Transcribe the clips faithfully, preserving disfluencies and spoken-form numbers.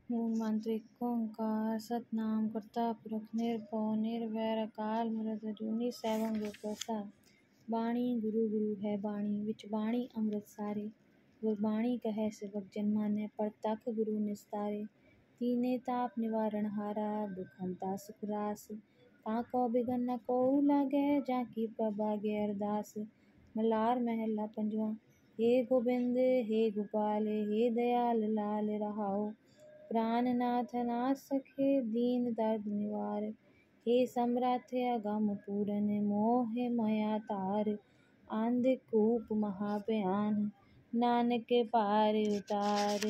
मूल मंत्र एक ओंकार सतनाम करता पुरख निरभਉ निर्वैर अकाल मूरत अजूनी सैभੰ गुर प्रसाद। बाणी गुरु गुरु है बाणी विच बाणी अमृत सारे। गुरबाणी कहे सेवक जन मान्य परतख गुरु निस्तारे। तीने ताप निवारण हारा दुख हंता सुख रास। ताको बिघन न कोउ लागे जाकी प्रभागे अरदास। मलार महला पंजवा। हे गोबिंद हे गोपाल हे दयाल लाल रहाओ। प्राणनाथ नाथ सखे दीन दर्द निवार। हे सम्राट अगम पूरन मोह माया तार। आंधिक कूप महाभयान नानक पार उतार।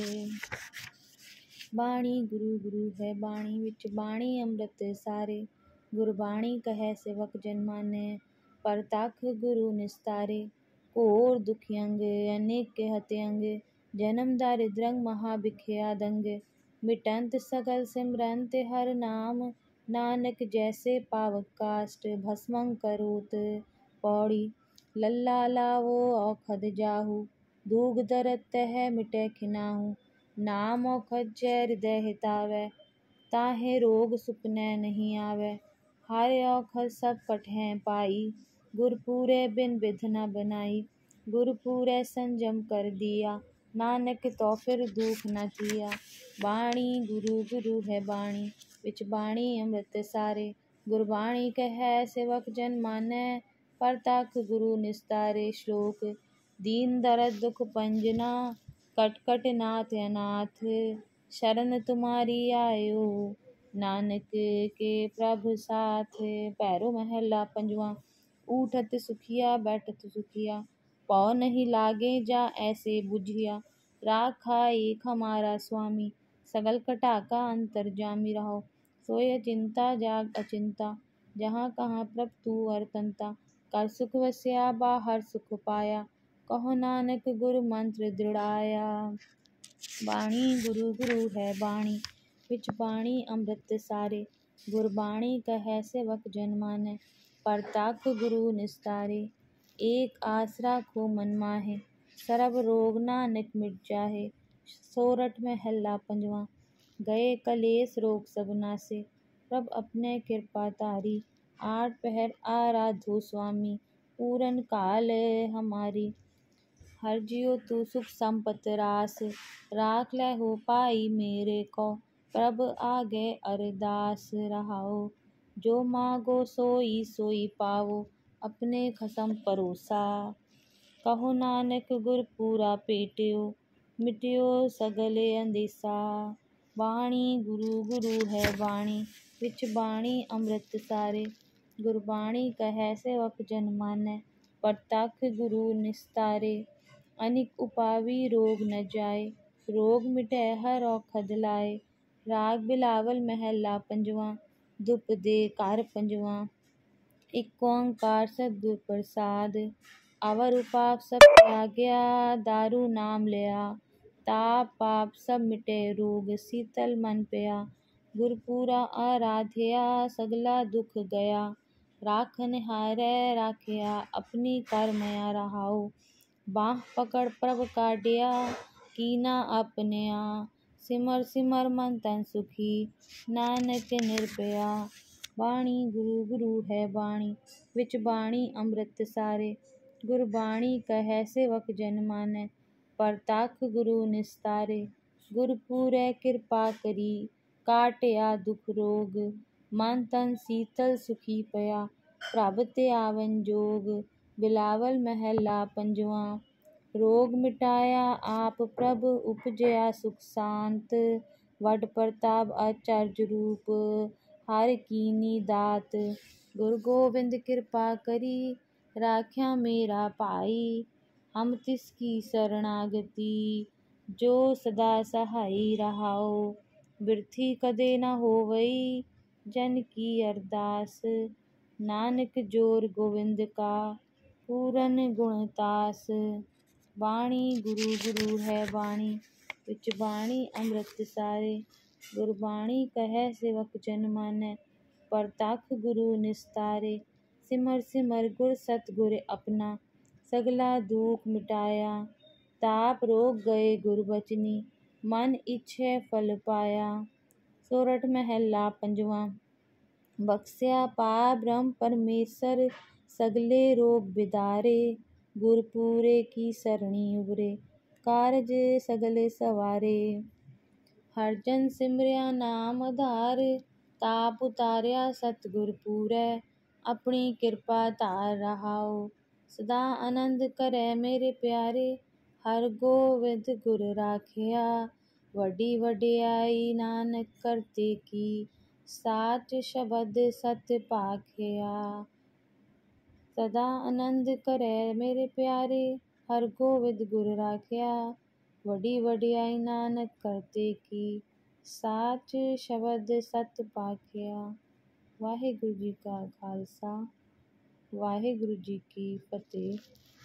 बाणी गुरु गुरु है बाणी विच बाणी अमृत सारे। गुरबाणी कहे सेवक जन मान्य परतख गुरु निस्तारे। घोर दुखियंग अनेक हत्यंग जन्म दारिद्रंग महाभिखया दंग। मिटंत सगल सिमरंत हर नाम नानक जैसे पावक काष्ट भस्मं करोत पौड़ी। लल्ला लावो औखद जाहु दूग दरत तह मिटे खिनाहु। नाम औखद जय हृदय हितावै ताहे रोग सुपनै नहीं आवे। हर औखद सब कटहै पाई गुरपूरे बिन बिध न बनाई। गुरपूरे संजम कर दिया नानक तो फिर दुख न किया। बाणी गुरु गुरु है बाणी विच बाणी अमृत सारे। गुरबाणी कहे सेवक जन मानै परतख गुरु निस्तारे। श्लोक दीन दरद दुख पंजना कट कट नाथ अनाथ। शरण तुम्हारी आयो नानक के प्रभु साथ। भैरो महला पंजवा। ऊठत सुखिया बैठत सुखिया पौ नहीं लागे जा ऐसे बुझिया। राखा एक हमारा स्वामी सगल कटाका अंतर्जामी रहो। सोय अचिंता जाग अचिंता जहाँ कहाँ प्रभ तू अरतंता। कर सुख वस्या बाहर सुख पाया कहो नानक गुरु मंत्र दृढ़ाया। बाणी गुरु गुरु है बाणी विच बाणी अमृत सारे। गुरबाणी कहे सेवक जन मानै परतख गुरु निस्तारे। एक आसरा को मन माहे सरब रोग नानक मिट जाहे। सोरठ महला पंजवा। गए कलेस रोग सब नासे प्रभ अपने कृपा तारी। आठ पहर आराधो स्वामी पूरन काल हमारी। हर जियो तू सुख संपत रास राख ले हो पाई मेरे को। प्रभ आगे अरदास रहाओ जो मागो सोई सोई पावो अपने खसम परोसा। कहो नानक गुर पूरा पेटियो मिटियो सगले अंदेसा। बाणी गुरु गुरु है बाणी विच बाणी अमृत सारे। गुरबाणी कहे सेवक जन मानै परतख गुरु निस्तारे। अनिक उपावी रोग न जाए रोग मिटै हर औखद लाए। राग बिलावल महला पंजवा। दुप दे घर पंजवा। एक ओंकार सतगुर प्रसाद। अवर उपाप सब त्याग्या दारू नाम लिया। ताप पाप सब मिटे रोग शीतल मन पया। गुरपूरा आराध्या सगला दुख गया। राखन हारै राखिया अपनी कर मया रहाओ। बाँह पकड़ प्रभ काढिया कीना अपनया। सिमर सिमर मन तन सुखी नानक निर्भया। बाणी गुरु गुरु है बाणी विच बाणी अमृत सारे। गुरबाणी कहे सेवक जन मानै परतख गुरु निस्तारे। गुरपूरै कृपा करी काटिया दुख रोग। मन तन शीतल सुखी पया प्रभ ते आवन जोग। बिलावल महला पंजवा। रोग मिटाया आप प्रभ उपजया सुख शांत। वड प्रताप आचर्य रूप हर कीनी दात। गुरु गोबिंद कृपा करी राख्या मेरा भाई। हम तिसकी शरणागति जो सदा सहाई रहाओ। बिरथी कदे न होवई जन की अरदास। नानक जोर गोविंद का पूरन गुणतास। बाणी गुरु गुरु है बाणी विच बाणी अमृत सारे। गुरबाणी कहे सेवक जन मानै परतख गुरु निस्तारे। सिमर सिमर गुर सतगुर अपना सगला दुख मिटाया। ताप रोग गए गुर बचनी ਮਨ ਇੱਛੇ ਫਲ ਪਾਇਆ। ਸੋਰਠ ਮਹੱਲਾ ਪੰਜਵਾਂ। ਬਖਸ਼ਿਆ ਪਾਰ ਬ੍ਰਹਮ ਪਰਮੇਸ਼ਰ ਸਗਲੇ ਰੋਗ ਬਿਦਾਰੇ। ਗੁਰ ਪੂਰੇ ਕੀ ਸਰਣੀ ਉਬਰੇ ਕਾਰਜ ਸਗਲੇ ਸਵਾਰੇ। ਹਰਿ ਜਨ ਸਿਮਰਿਆ ਨਾਮ ਆਧਾਰ ਤਾਪ ਉਤਾਰਿਆ ਸਤਿਗੁਰ ਪੂਰੈ। ਆਪਣੀ ਕਿਰਪਾ ਧਾਰ ਰਹਾਉ ਸਦਾ ਆਨੰਦ ਕਰੈ ਮੇਰੇ ਪਿਆਰੇ। ਹਰਿ ਗੋਬਿੰਦ ਗੁਰ ਰਾਖਿਆ ਵੱਡੀ ਵਡਿਆਈ ਨਾਨਕ ਕਰਤੇ ਕੀ। ਸਾਚ ਸ਼ਬਦ ਸਤ ਭਾਖਿਆ ਸਦਾ ਆਨੰਦ ਕਰੈ ਮੇਰੇ ਪਿਆਰੇ। ਹਰਿ ਗੋਬਿੰਦ ਗੁਰ ਰਾਖਿਆ ਵੱਡੀ ਵਡਿਆਈ ਨਾਨਕ ਕਰਤੇ ਕੀ। ਸਾਚ ਸ਼ਬਦ ਸਤ ਭਾਖਿਆ। ਵਾਹਿਗੁਰੂ ਜੀ ਕਾ ਖਾਲਸਾ ਵਾਹਿਗੁਰੂ ਜੀ ਕੀ ਫਤਿਹ।